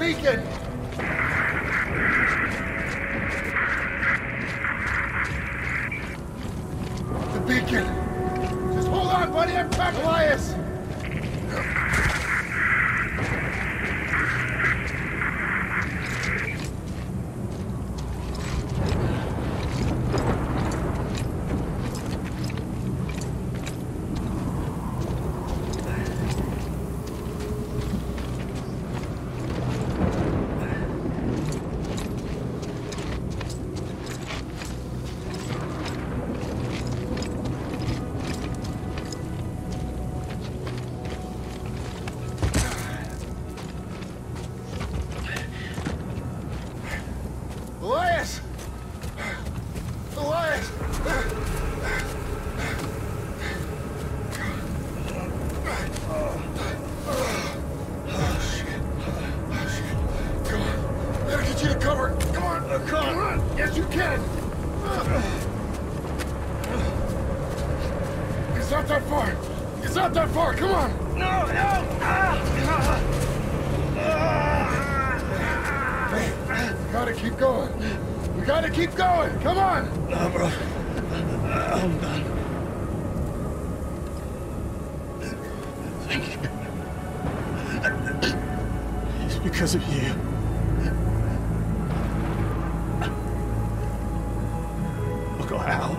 beacon! The beacon! Just hold on, buddy, I'm back, Elias! Because of you. We'll go out.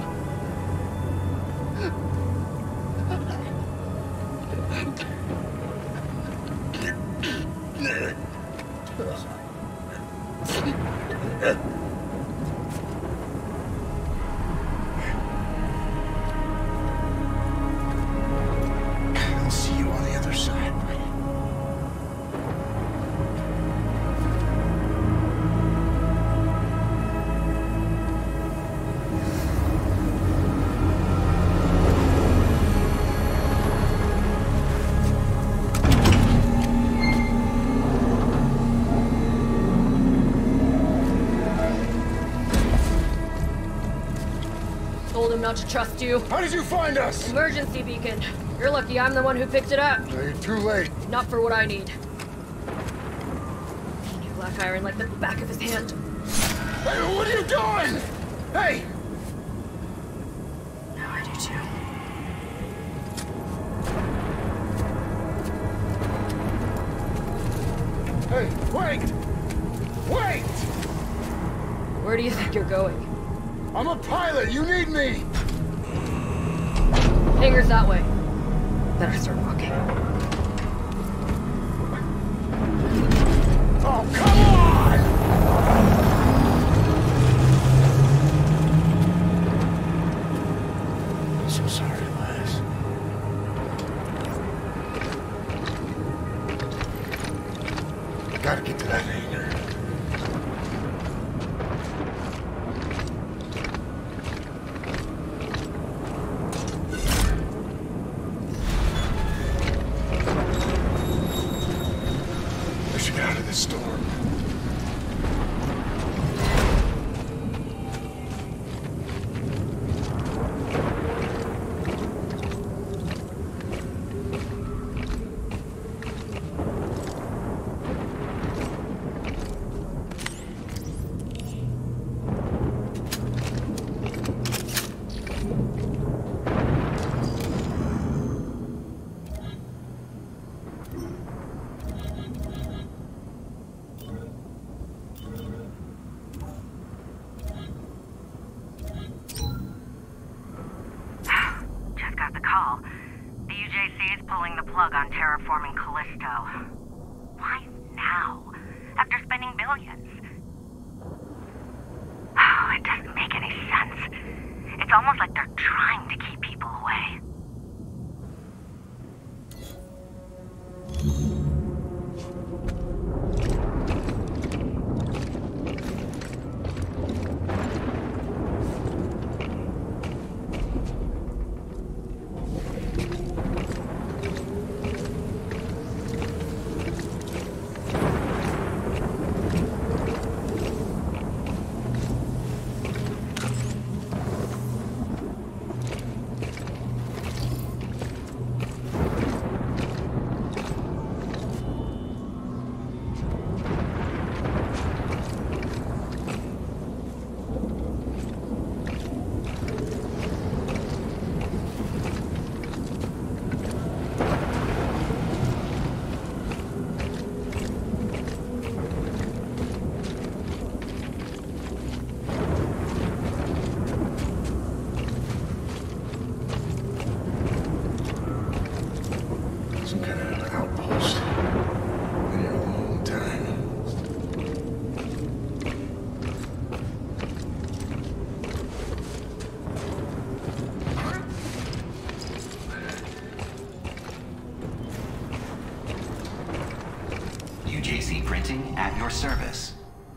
I'll see you on the other side, buddy. Not to trust you. How did you find us? Emergency beacon. You're lucky I'm the one who picked it up. No, you're too late. Not for what I need. He knew Black Iron like the back of his hand. Hey, what are you doing? Hey! Now I do too. Hey, wait! Wait! Where do you think you're going? I'm a pilot! You need me! Hangar's that way. Better start walking. Oh, come on! I'm so sorry, Elias. Gotta get to that hangar. plug on terraforming Callisto. Why now? After spending billions? Oh, it doesn't make any sense. It's almost like they're trying to keep people away. your service.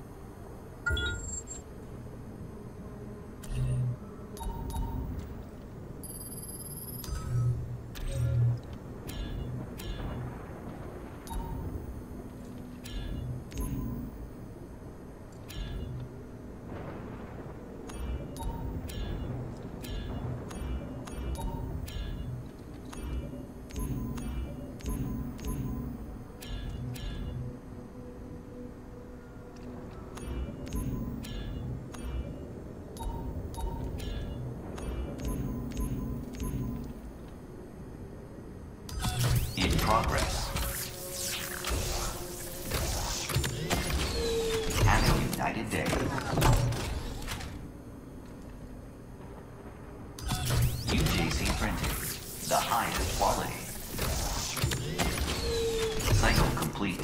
In progress. Have a united day. UJC printing. The highest quality. Cycle complete.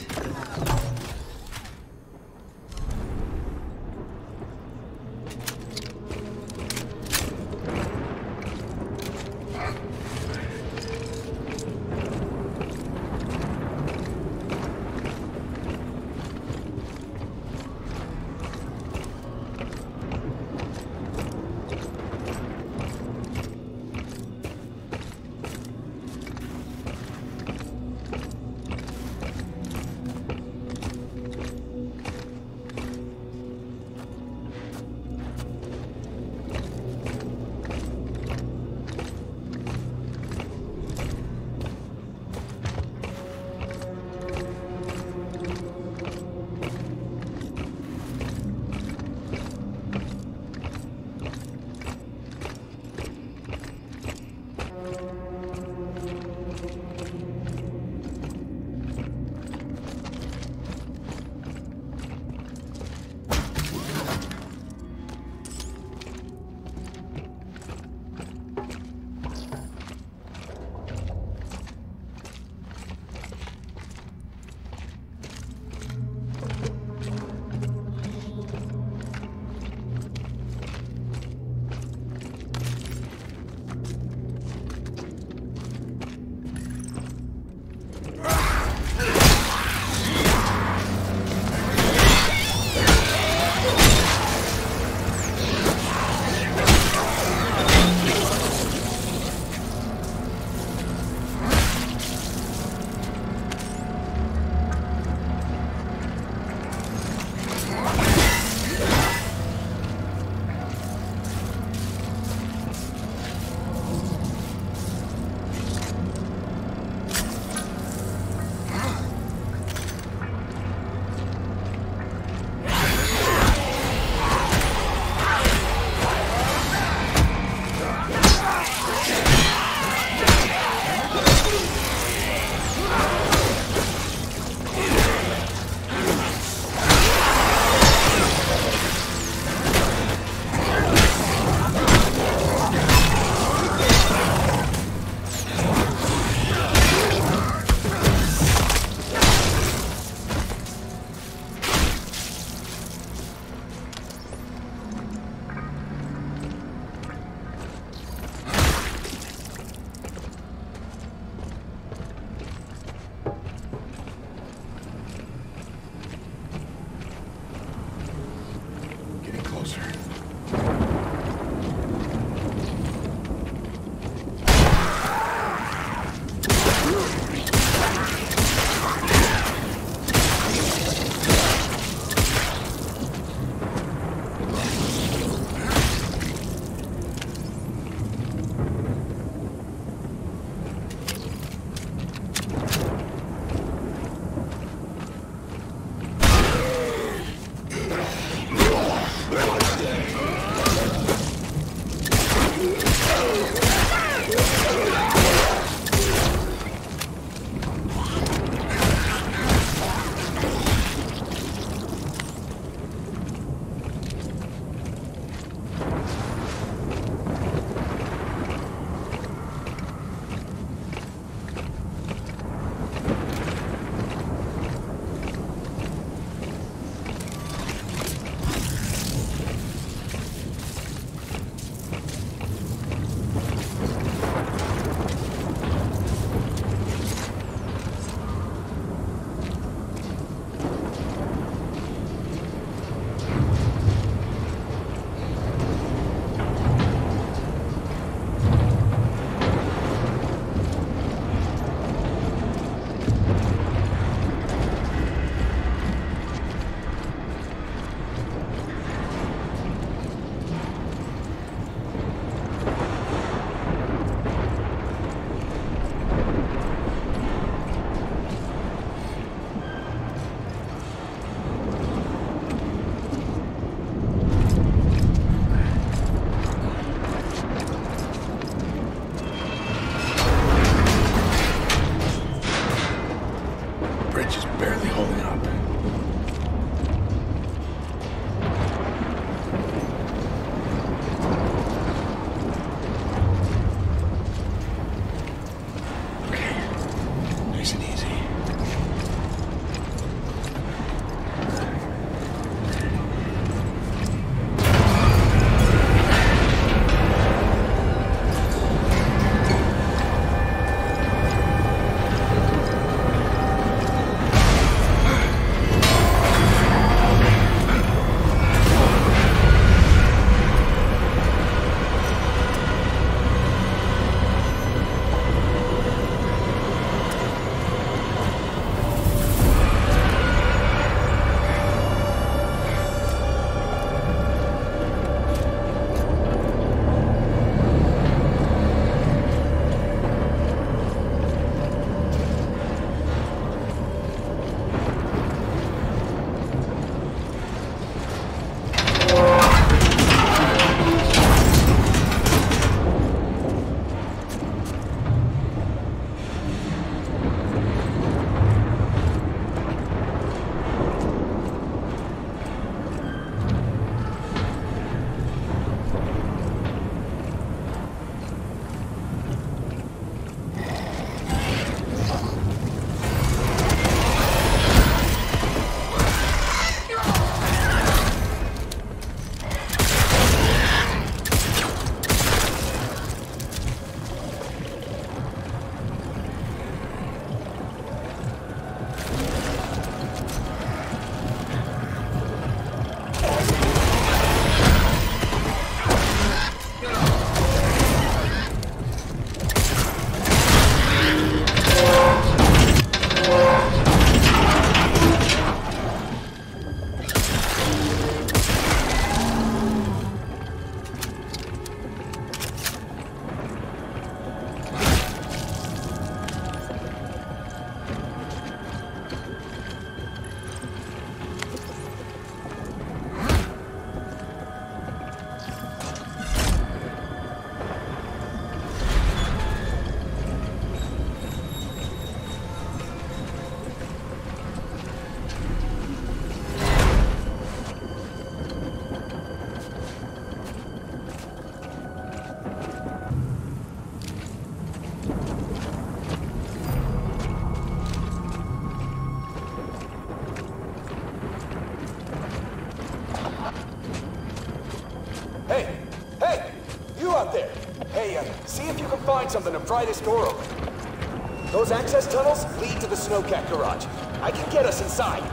Hey! Hey! You out there! Hey, see if you can find something to pry this door open. Those access tunnels lead to the snowcat garage. I can get us inside.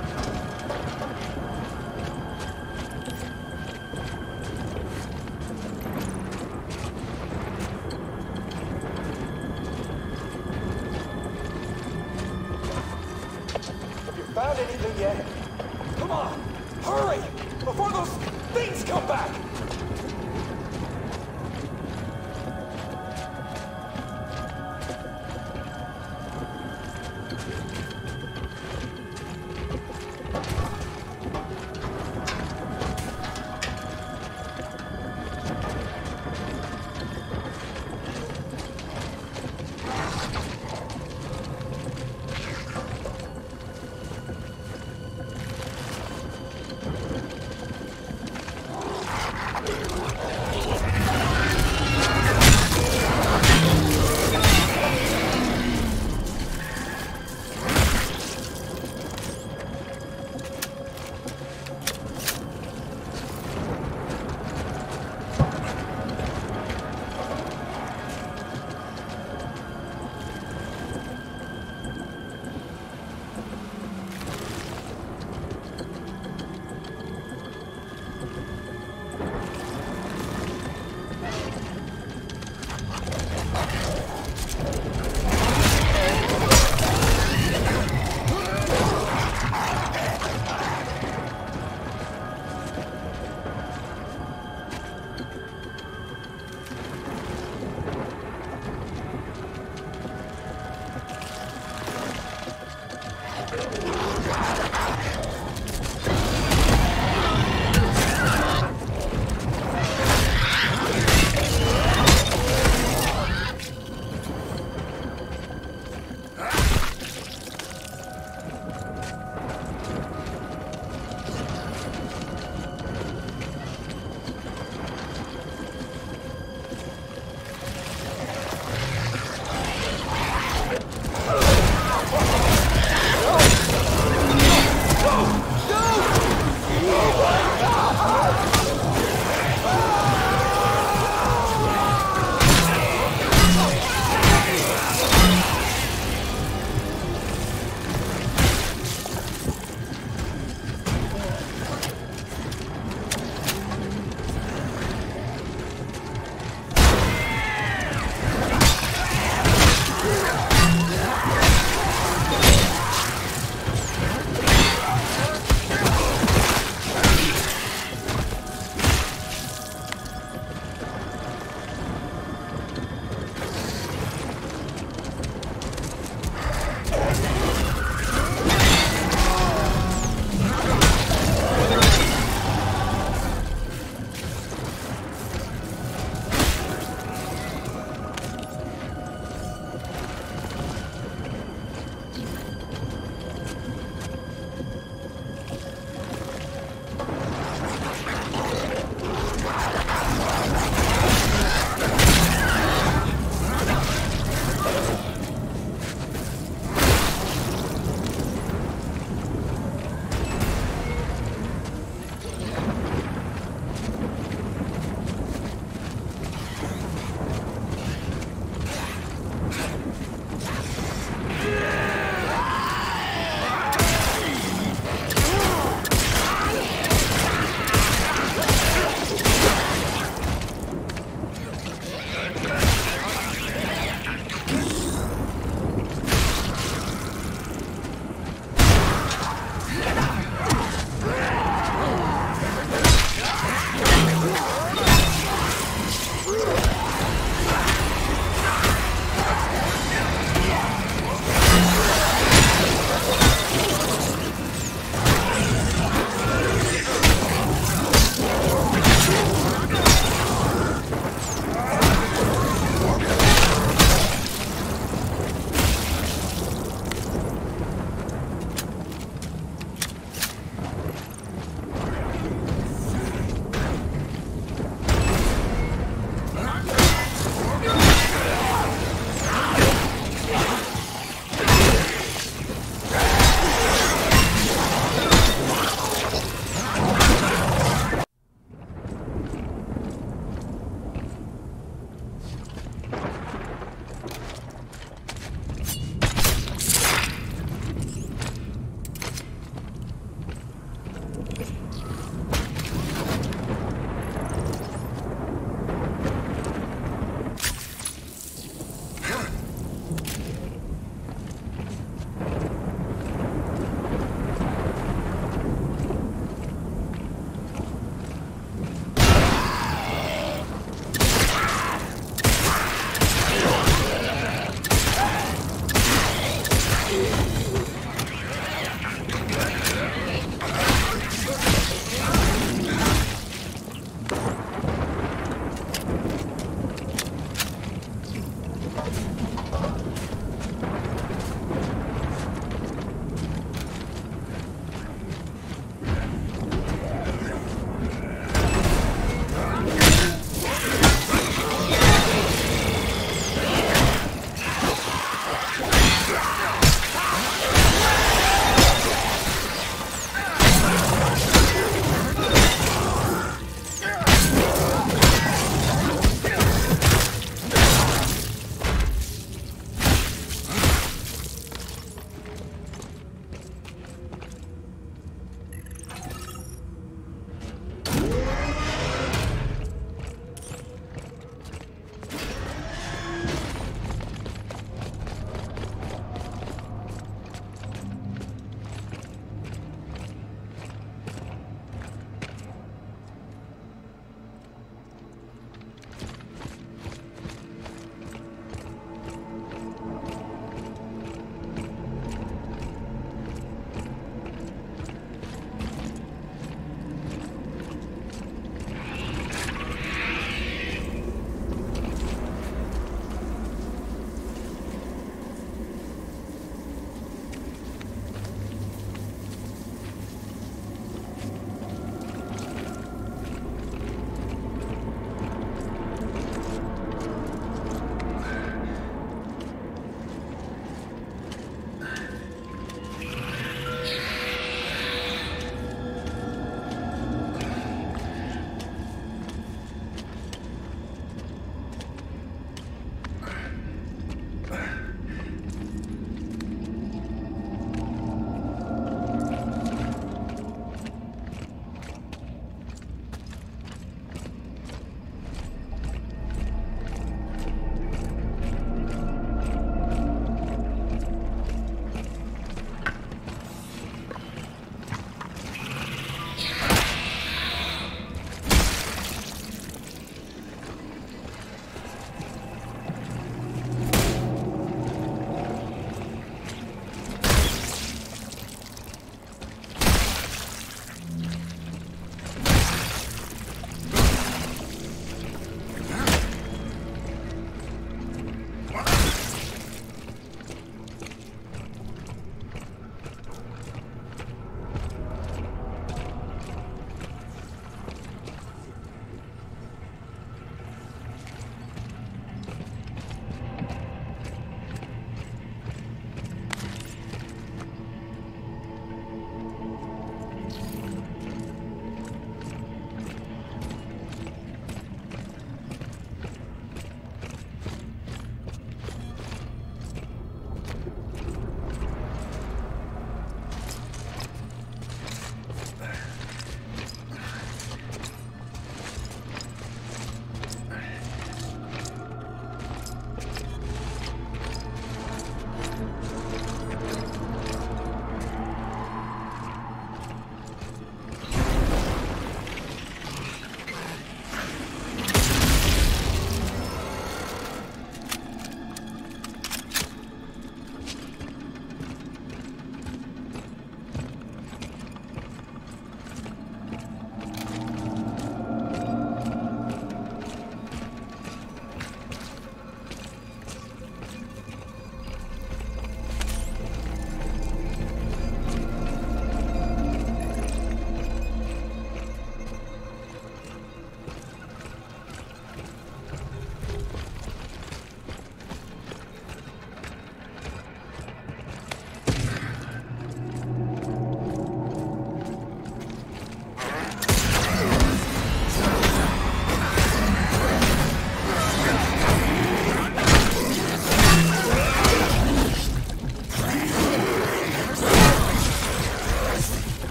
Have you found anything yet? Come on! Hurry! Before those things come back!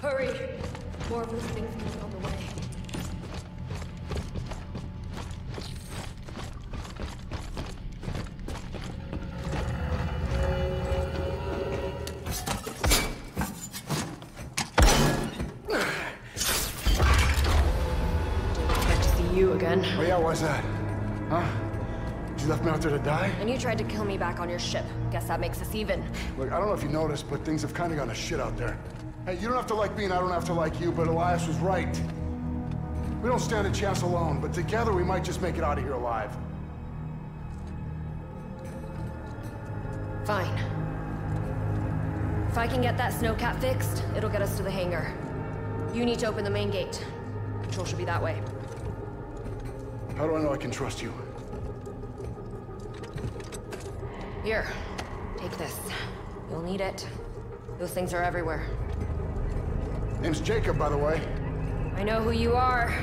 Hurry! More of those things coming on the way. You again. Oh yeah, why's that? Huh? You left me out there to die? And you tried to kill me back on your ship. Guess that makes us even. Look, I don't know if you noticed, but things have kind of gone to shit out there. Hey, you don't have to like me and I don't have to like you, but Elias was right. We don't stand a chance alone, but together we might just make it out of here alive. Fine. If I can get that snowcat fixed, it'll get us to the hangar. You need to open the main gate. Control should be that way. How do I know I can trust you? Here, take this. You'll need it. Those things are everywhere. Name's Jacob, by the way. I know who you are.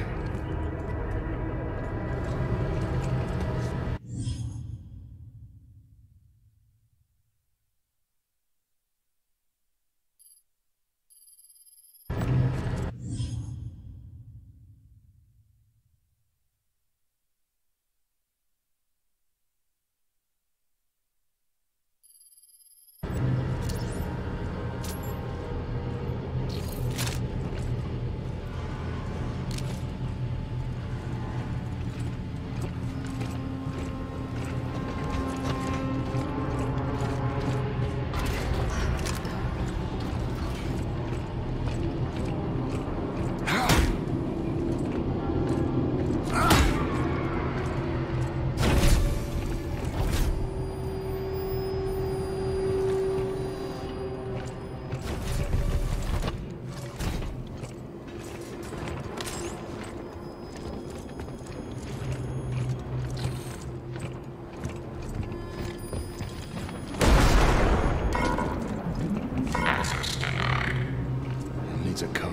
Needs a code.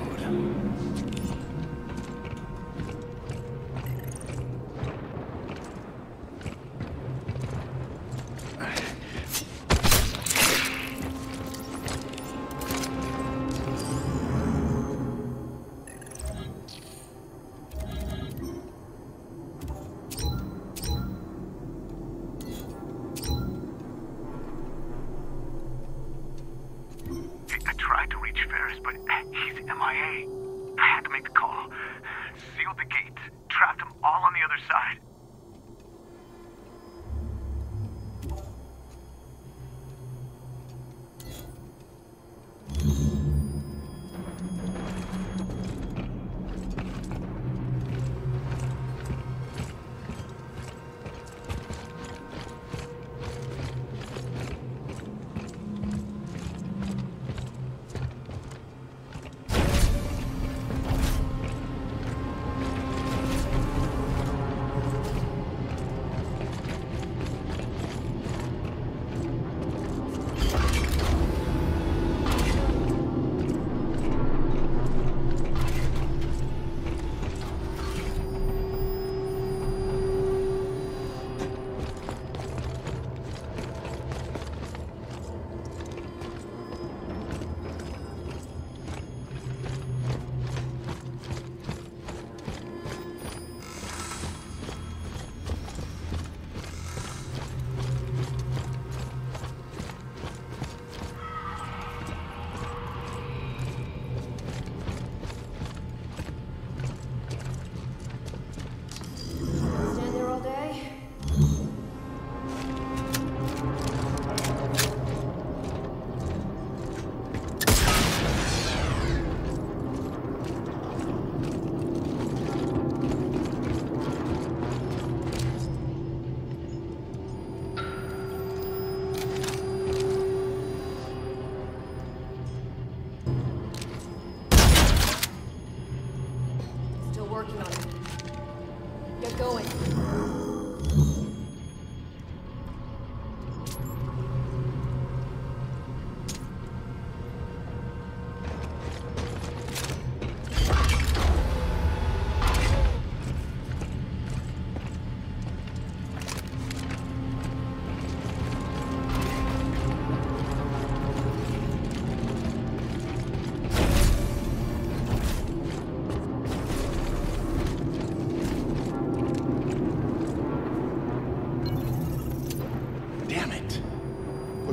I tried to reach Ferris, but he's MIA. I had to make the call. Sealed the gates. Trapped them all on the other side. going.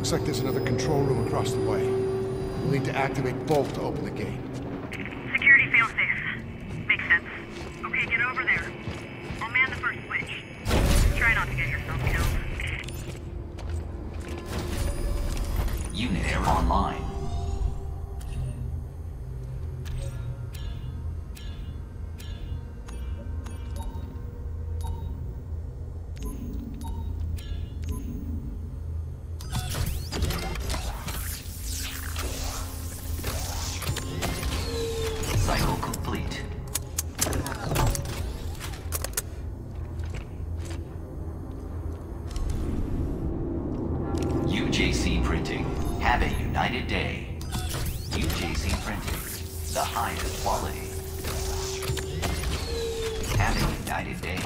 Looks like there's another control room across the way. We'll need to activate both to open the gate. Security failsafe. Makes sense. Okay, get over there. I'll man the first switch. Try not to get yourself killed. Unit error online. Cycle complete. UJC Printing. Have a united day. UJC Printing. The highest quality. Have a united day.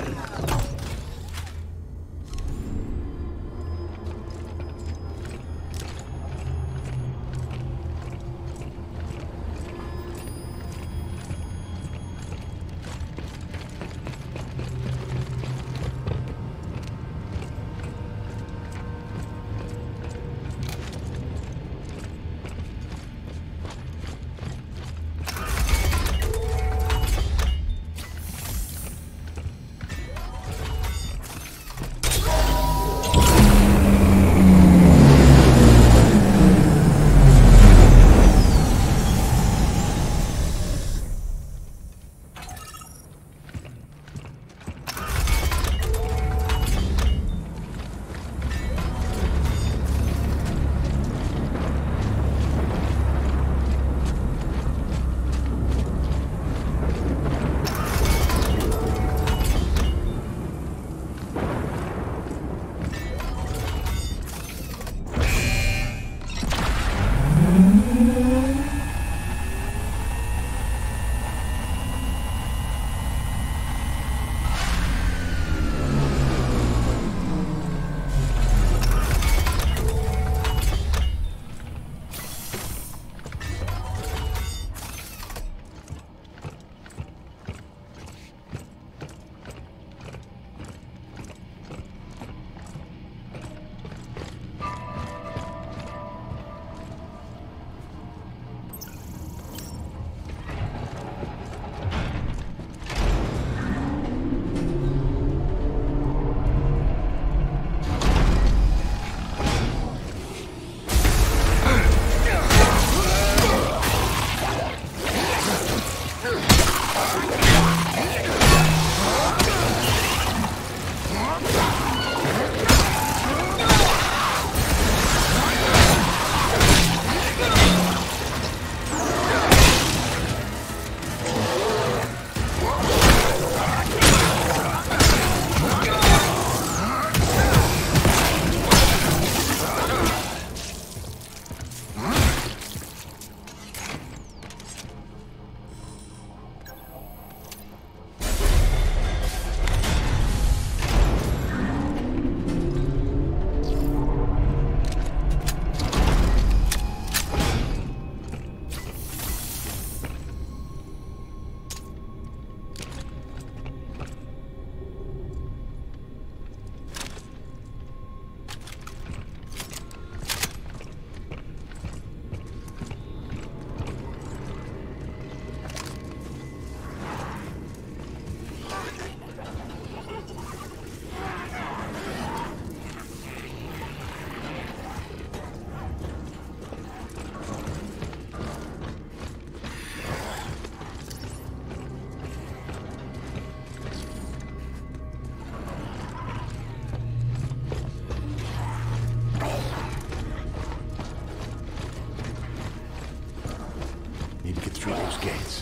gates.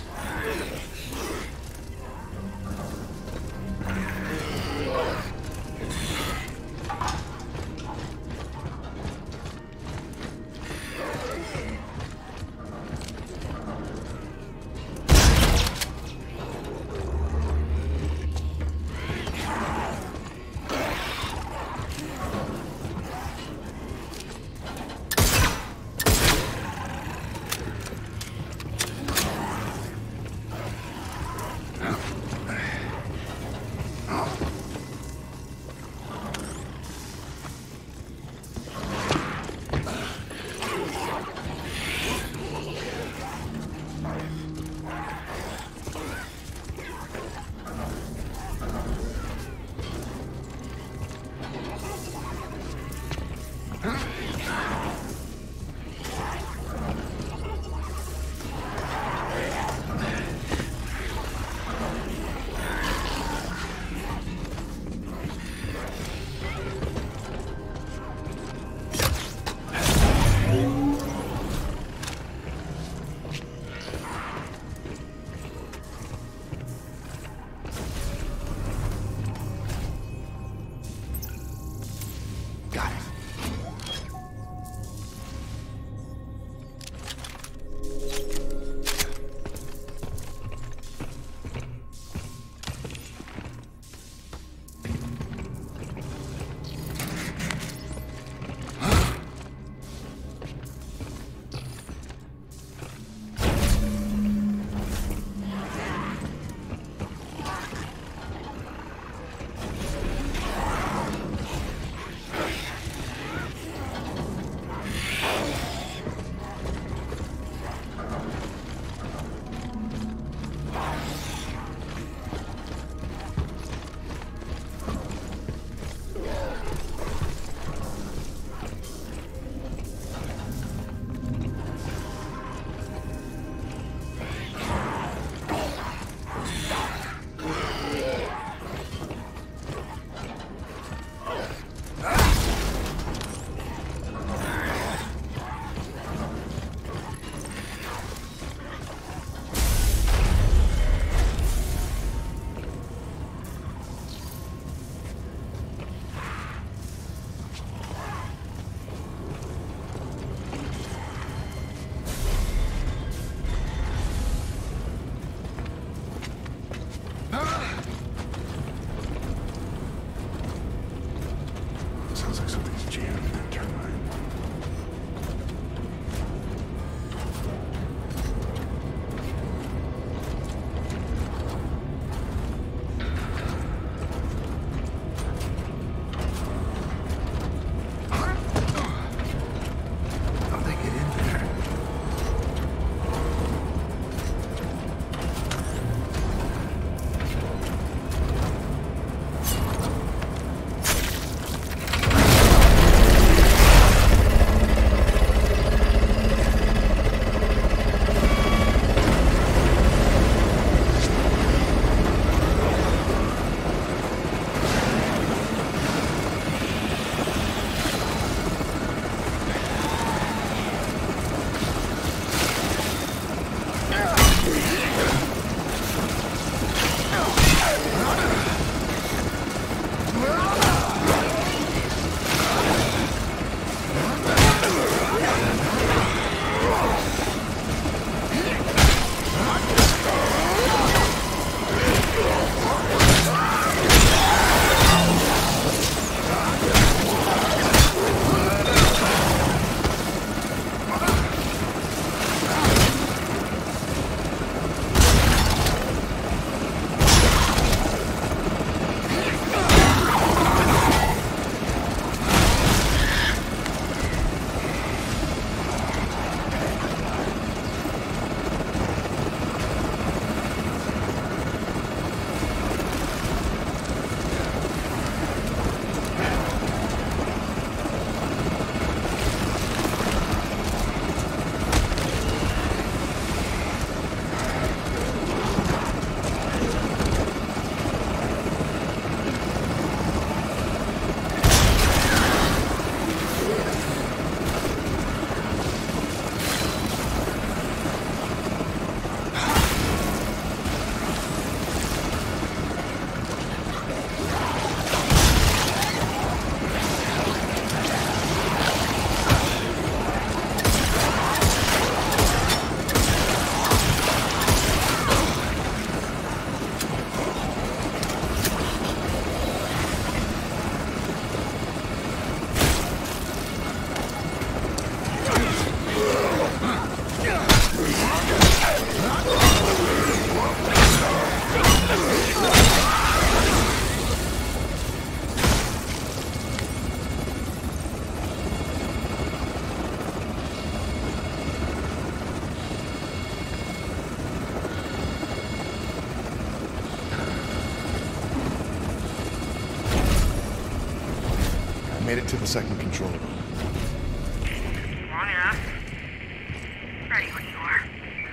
Made it to the second control room. Long enough. Ready when you are.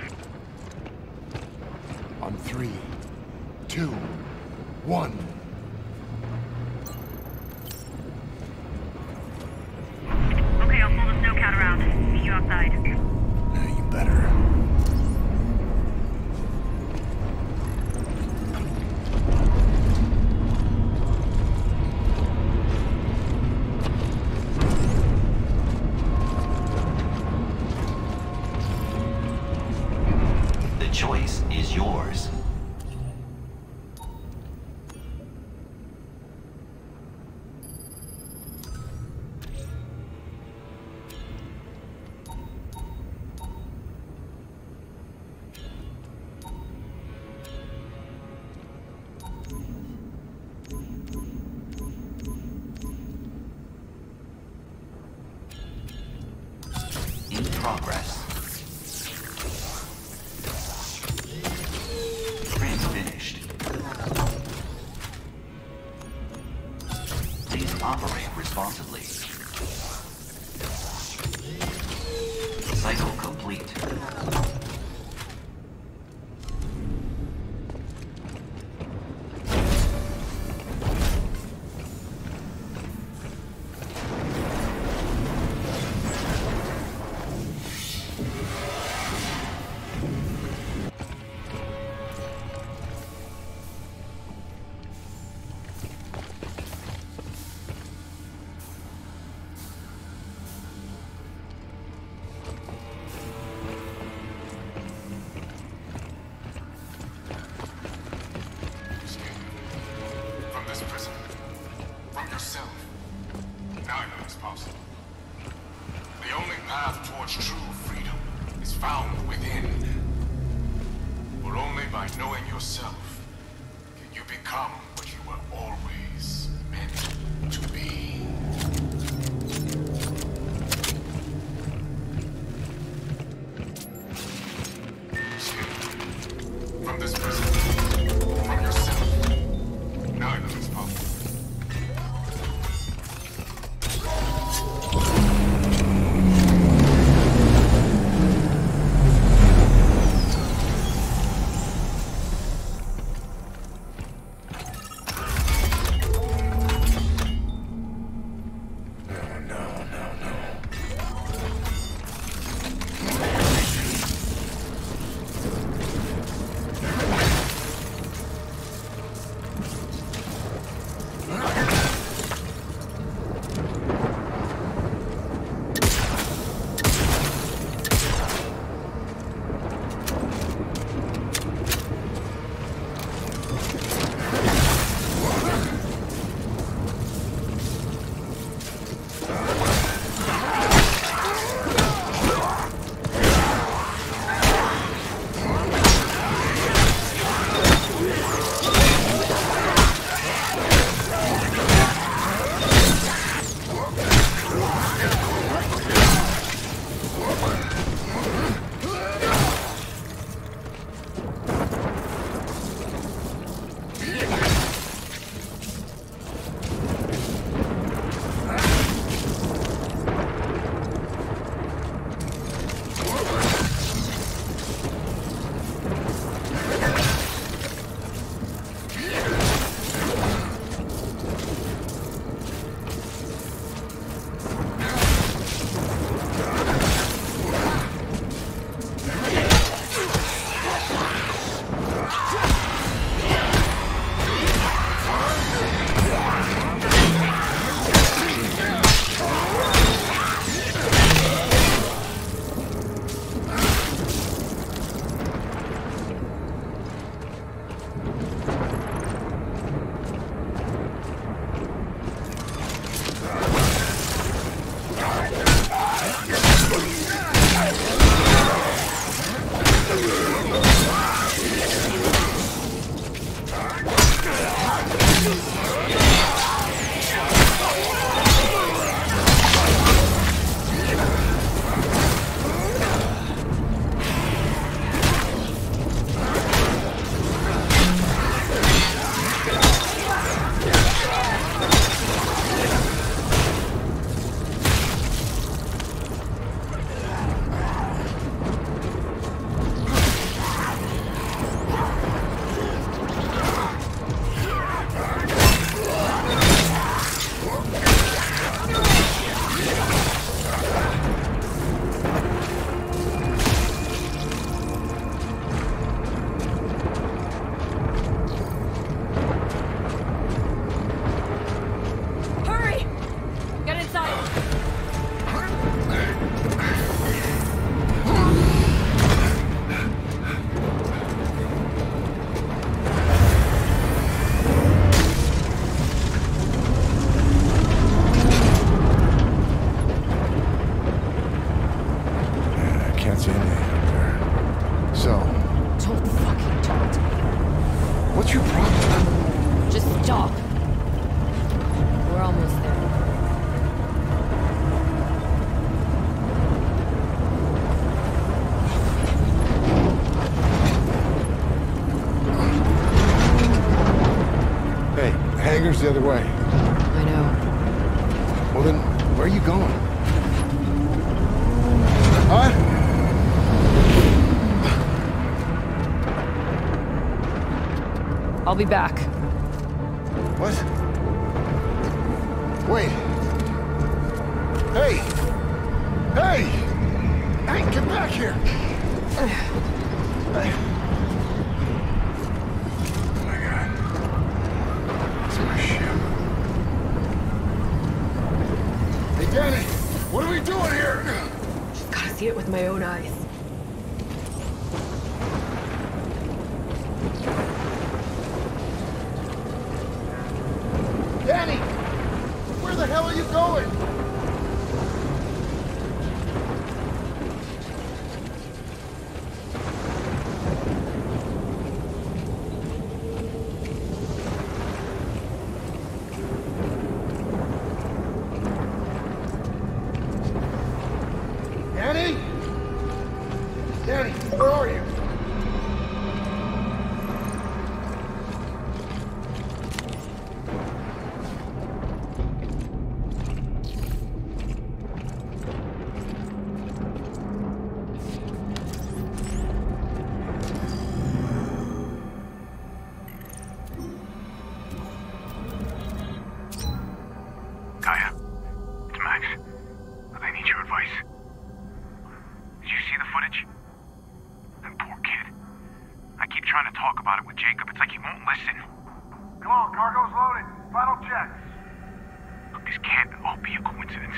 On 3, 2, 1. Okay, I'll pull the snowcat around. Meet you outside. Yeah, you better. The choice is yours. In progress. Print finished. Please operate responsibly. Cycle complete. From this prison. From yourself. Now I know it's possible. The only path towards true freedom is found within. For only by knowing yourself can you become what you were always meant to be. From this prison. From yourself. Now I know it's possible. What's your problem? Just stop. We're almost there. Hey, hangar's the other way. I know. Well then, where are you going? Huh? I'll be back. What? Wait. Hey! Hey! Hey, get back here! Hey. Oh my God. It's my ship. Hey, Dani! What are we doing here? Just gotta see it with my own eyes. Dani! Where the hell are you going? Dani? Dani, where are you? Kaya, it's Max. I need your advice. Did you see the footage? That poor kid. I keep trying to talk about it with Jacob. It's like he won't listen. Come on, cargo's loaded. Final check. Look, this can't all be a coincidence.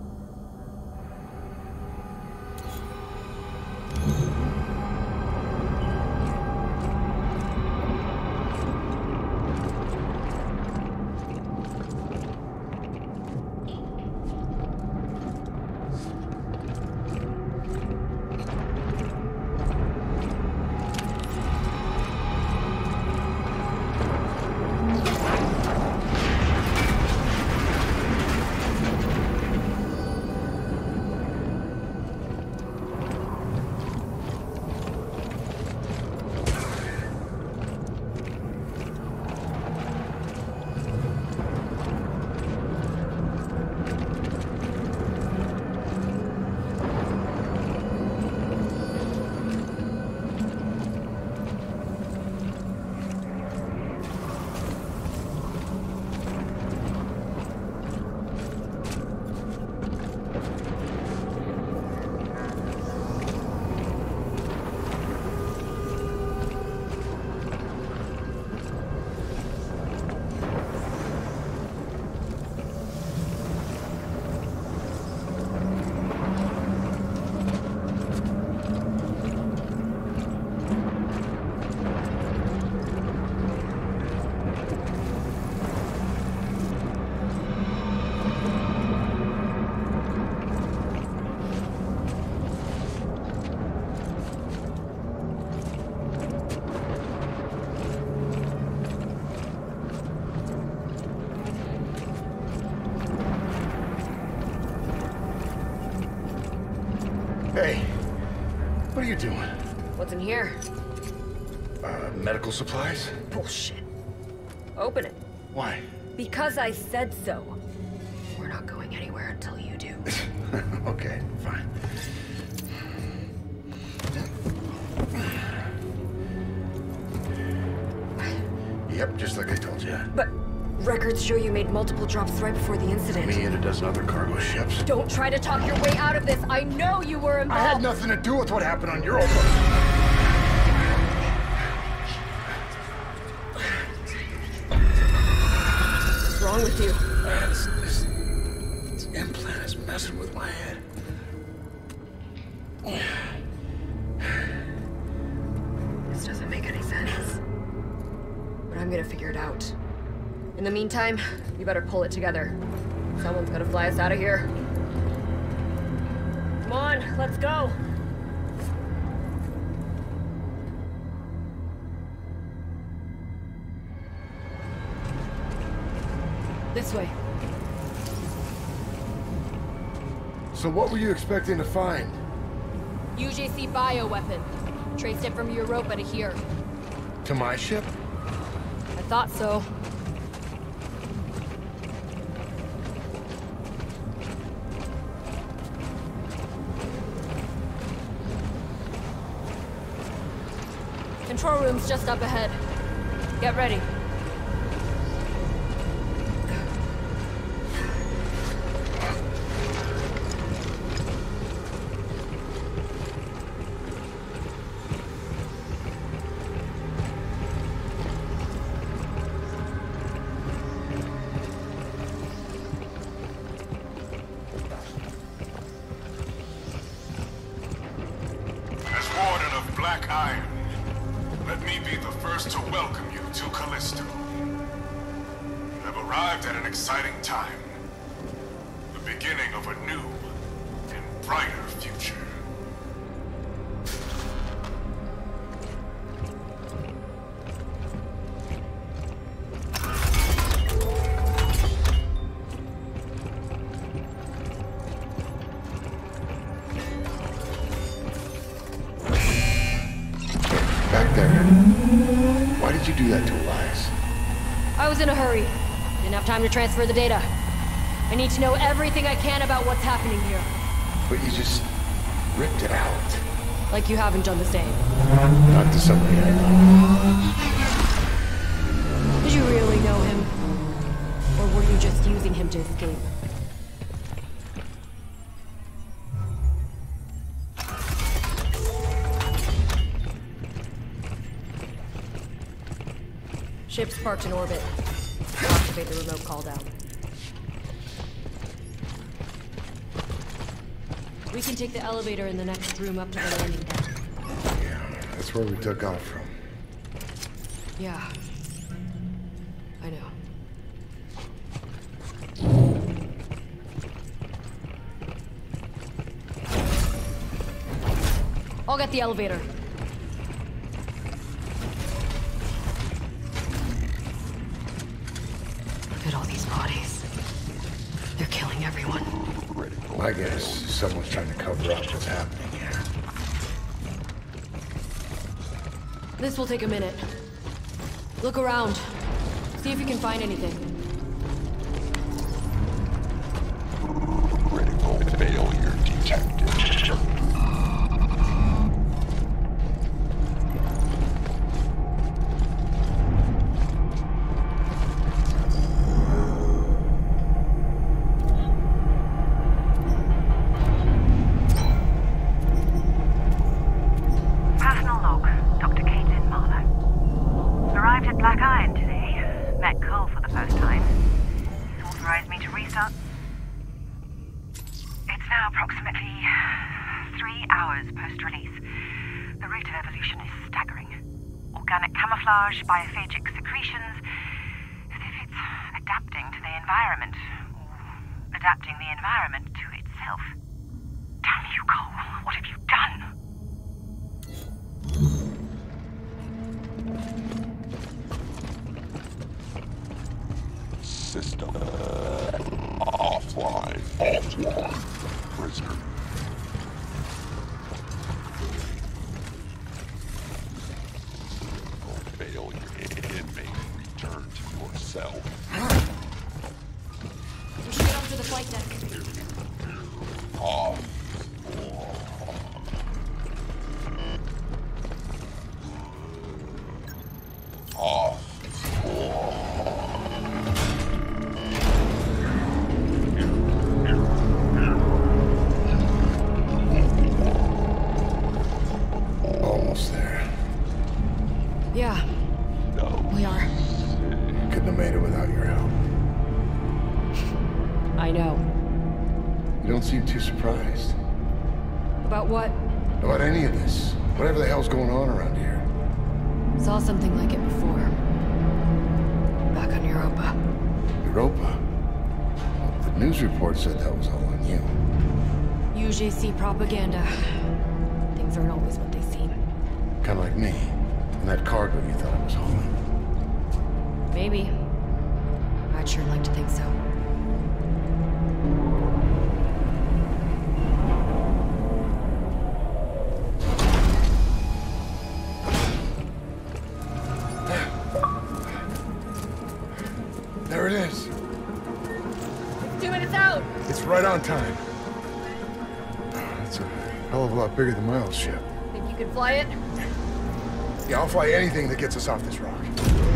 Hey, what are you doing? What's in here? Medical supplies? Bullshit. Open it. Why? Because I said so. We're not going anywhere until you do. Okay, fine. Yep, just like I told you. But records show you made multiple drops right before the incident. Me and a dozen other cargo ships. Don't try to talk your way out of this. I know you were involved. I had nothing to do with what happened on your boat. What's wrong with you? This implant is messing with my head. This doesn't make any sense. But I'm gonna figure it out. In the meantime, you better pull it together. Someone's gonna fly us out of here. Come on, let's go. This way. So what were you expecting to find? UJC bioweapon. Traced it from Europa to here. To my ship? I thought so. Control room's just up ahead. Get ready. As Warden of Black Iron, let me be the first to welcome you to Callisto. You have arrived at an exciting time. The beginning of a new and brighter future. Back there. Why did you do that to Elias? I was in a hurry. Didn't have time to transfer the data. I need to know everything I can about what's happening here. But you just ripped it out. Like you haven't done the same. Not to somebody I know. Did you really know him? Or were you just using him to escape? Ship's parked in orbit. Activate the remote call down. We can take the elevator in the next room up to the landing deck. Yeah, that's where we took off from. Yeah. I know. I'll get the elevator. Look at all these bodies. They're killing everyone. I guess someone's trying to cover up what's happening here. This will take a minute. Look around. See if you can find anything. Critical failure detected. Personal log, Dr. Caitlin Marlowe. Arrived at Black Iron today. Met Cole for the first time. He's authorized me to restart. It's now approximately 3 hours post-release. The rate of evolution is staggering. Organic camouflage, biophagic secretions, as if it's adapting to the environment. Or adapting the environment to itself. Damn you, Cole. What have you done? System offline. Prisoner. Failure. Inmate. Return to yourself. We should get up to the flight deck. Off. Off. Almost there. Yeah, No. we are. Couldn't have made it without your help. I know. You don't seem too surprised. About what? About any of this. Whatever the hell's going on around here. Saw something like it before. Back on Europa. Europa? Well, the news report said that was all on you. UJC propaganda. Things aren't always what they seem. Kind of like me. And that cargo you thought I was hauling. Maybe. I'd sure like to think so. There it is. 2 minutes out! It's right on time. That's a hell of a lot bigger than my old ship. Think you could fly it? Yeah, I'll fly anything that gets us off this rock.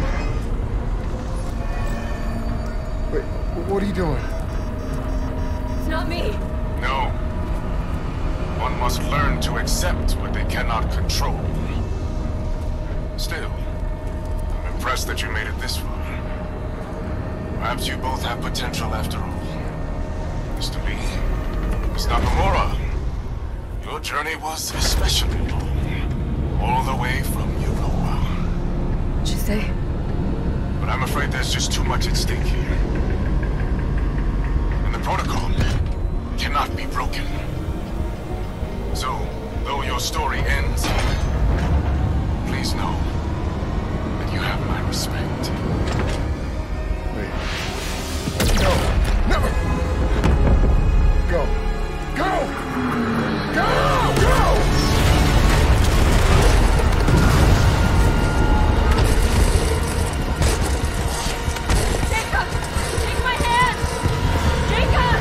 Wait, what are you doing? It's not me. No. One must learn to accept what they cannot control. Still, I'm impressed that you made it this far. Perhaps you both have potential after all. Mr. Lee, Miss Nakamura, your journey was especially long. All the way from Europa. What'd you say? But I'm afraid there's just too much at stake here. And the protocol cannot be broken. So, though your story ends here, please know that you have my respect. Wait. No! Never! Go! Go! Go! Go! Jacob! Take my hand! Jacob!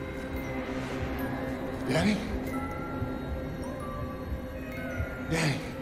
Dani? Dani.